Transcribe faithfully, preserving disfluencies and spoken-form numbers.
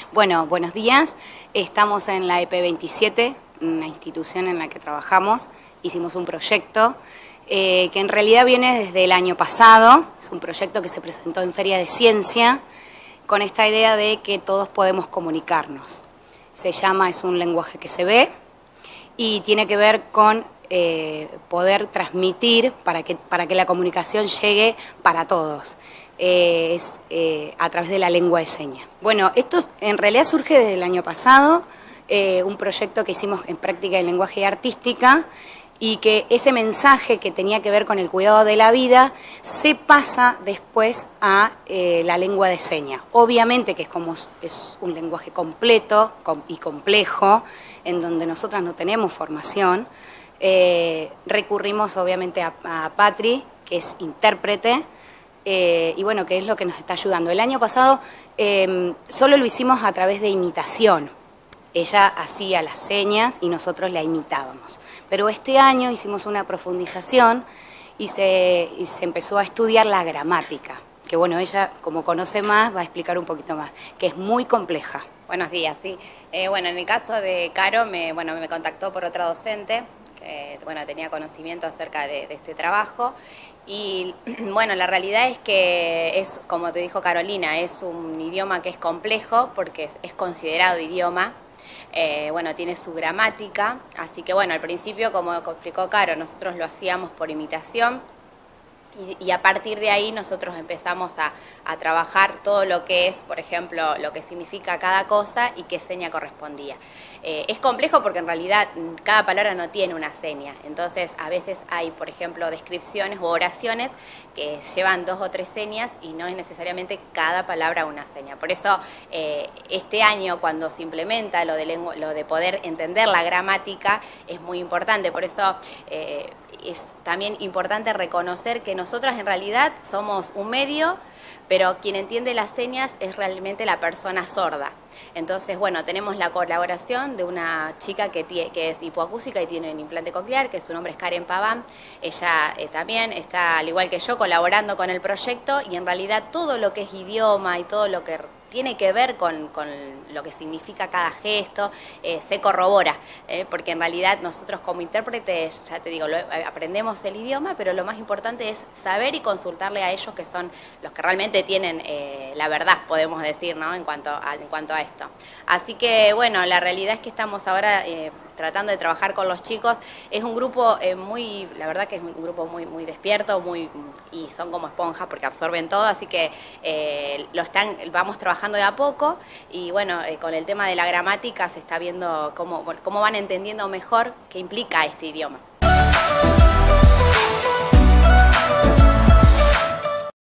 Bueno, buenos días. Estamos en la E P veintisiete, una institución en la que trabajamos. Hicimos un proyecto eh, que en realidad viene desde el año pasado. Es un proyecto que se presentó en Feria de Ciencia con esta idea de que todos podemos comunicarnos. Se llama Es un lenguaje que se ve y tiene que ver con eh, poder transmitir para que, para que la comunicación llegue para todos. Eh, es eh, a través de la lengua de señas. Bueno, esto en realidad surge desde el año pasado, eh, un proyecto que hicimos en práctica de lenguaje y artística, y que ese mensaje que tenía que ver con el cuidado de la vida se pasa después a eh, la lengua de señas. Obviamente que es como es un lenguaje completo com, y complejo, en donde nosotras no tenemos formación. Eh, recurrimos obviamente a, a Patri, que es intérprete, Eh, y bueno, que es lo que nos está ayudando. El año pasado eh, solo lo hicimos a través de imitación. Ella hacía las señas y nosotros la imitábamos. Pero este año hicimos una profundización y se, y se empezó a estudiar la gramática, que bueno, ella como conoce más va a explicar un poquito más, que es muy compleja. Buenos días, sí. Eh, bueno, en el caso de Caro, me, bueno, me contactó por otra docente, que bueno, tenía conocimiento acerca de, de este trabajo. Y bueno, la realidad es que es, como te dijo Carolina, es un idioma que es complejo porque es, es considerado idioma. Eh, bueno, tiene su gramática, así que bueno, al principio, como explicó Caro, nosotros lo hacíamos por imitación. Y, y a partir de ahí nosotros empezamos a, a trabajar todo lo que es, por ejemplo, lo que significa cada cosa y qué seña correspondía. Eh, es complejo porque en realidad cada palabra no tiene una seña, entonces a veces hay, por ejemplo, descripciones u oraciones que llevan dos o tres señas y no es necesariamente cada palabra una seña. Por eso eh, este año, cuando se implementa lo de, lengua, lo de poder entender la gramática, es muy importante. Por eso eh, es también importante reconocer que nosotras en realidad somos un medio, pero quien entiende las señas es realmente la persona sorda. Entonces, bueno, tenemos la colaboración de una chica que, tie, que es hipoacúsica y tiene un implante coclear, que su nombre es Karen Paván. Ella eh, también está, al igual que yo, colaborando con el proyecto, y en realidad todo lo que es idioma y todo lo que tiene que ver con, con lo que significa cada gesto, eh, se corrobora, eh, porque en realidad nosotros como intérpretes, ya te digo, lo, aprendemos el idioma, pero lo más importante es saber y consultarle a ellos, que son los que realmente tienen eh, la verdad, podemos decir, ¿no? en, cuanto a, en cuanto a esto. Así que, bueno, la realidad es que estamos ahora eh, tratando de trabajar con los chicos. Es un grupo eh, muy, la verdad que es un grupo muy, muy despierto, muy, y son como esponjas porque absorben todo, así que eh, lo están, vamos trabajando de a poco, y bueno, eh, con el tema de la gramática se está viendo cómo, cómo van entendiendo mejor qué implica este idioma.